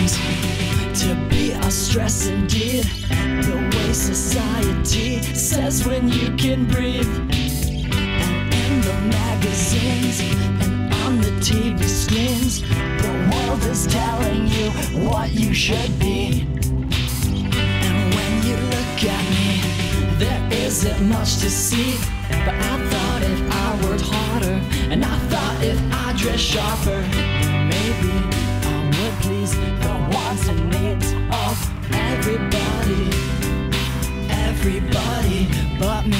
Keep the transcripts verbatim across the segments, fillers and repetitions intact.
seems to be a stress indeed. The way society says when you can breathe. And in the magazines and on the T V screens, the world is telling you what you should be. And when you look at me, there isn't much to see. But I thought if I worked harder, and I thought if I dressed sharper, maybe I would please the wants and needs of everybody, everybody but me.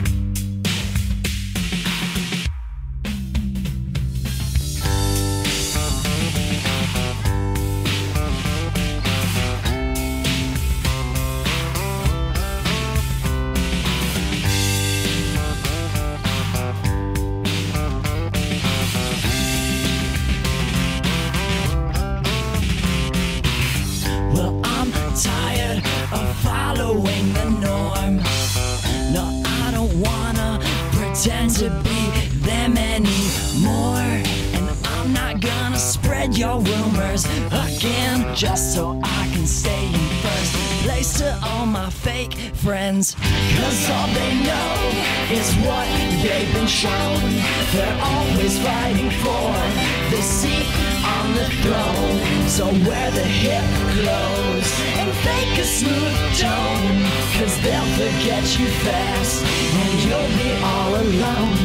Tired of following the norm. No, I don't wanna pretend to be them anymore. And I'm not gonna spread your rumors again, just so I can stay in first place to all my fake friends. Cause all they know is what they've been shown. They're always fighting for the seat on the throne. So wear the hip clothes and fake a smooth tone, cause they'll forget you fast and you'll be all alone.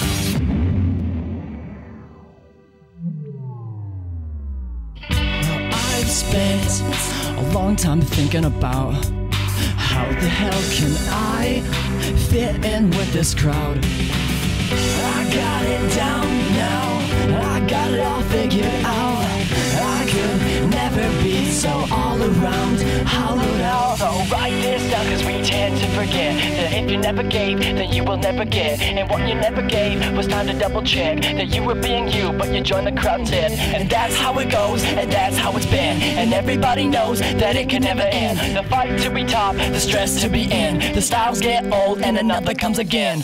Well, I've spent a long time thinking about how the hell can I fit in with this crowd. I got it down now, I got it all figured out. I could never be so all around, hollowed out. So write this down, cause we tend to forget that if you never gave, then you will never get. And what you never gave was time to double check that you were being you, but you joined the crowd instead. And that's how it goes, and that's how it's been. And everybody knows that it can never end. The fight to be top, the stress to be in. The styles get old and another comes again.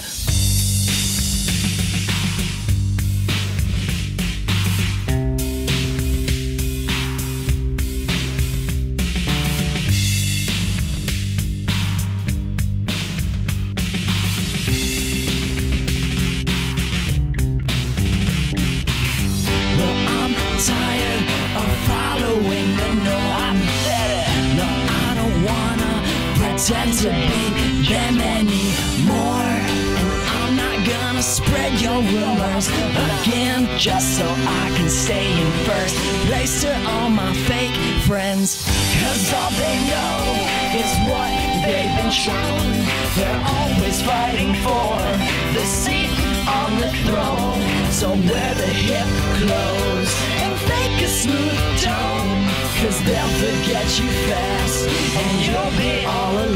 Tired of following the norm. No, I don't wanna pretend to be them anymore. And I'm not gonna spread your rumors again, just so I can stay in first place to all my fake friends. Cause all they know is what they've been shown. They're always fighting for the seat on the throne. So wear the hip clothes and fake a smooth tone, cause they'll forget you fast and you'll be all alone.